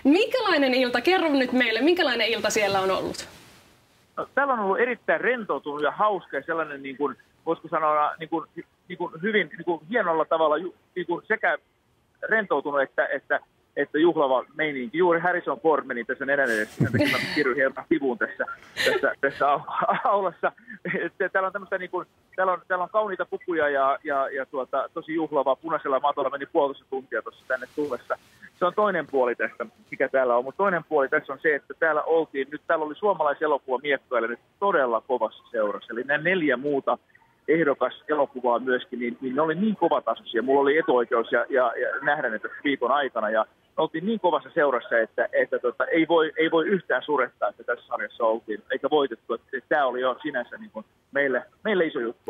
Minkälainen ilta? Kerro nyt meille, minkälainen ilta siellä on ollut? No, täällä on ollut erittäin rentoutunut ja hauska ja sellainen, niin kuin, voisiko sanoa, hyvin hienolla tavalla sekä rentoutunut että juhlava meininki. Juuri Harrison Ford meni tässä nenän edessä, sen takia mä kirjoitin sivuun tässä aulassa. Täällä on tämmöistä, täällä on kauniita pukuja ja tosi juhlavaa. Punaisella matolla meni 1,5 tuntia tuossa tänne tullessa. Se on toinen puoli tästä, mikä täällä on. Mutta toinen puoli tässä on se, että täällä oli suomalaiselokuva miekkoille nyt todella kovassa seurassa. Eli nämä 4 muuta ehdokas elokuvaa myöskin, niin ne oli niin kovatasoisia. Mulla oli etuoikeus ja nähdä ne tässä viikon aikana. Ja oltiin niin kovassa seurassa, että ei voi yhtään surettaa, että tässä sarjassa oltiin, eikä voitettu. Tämä oli jo sinänsä niin kuin meille iso juttu.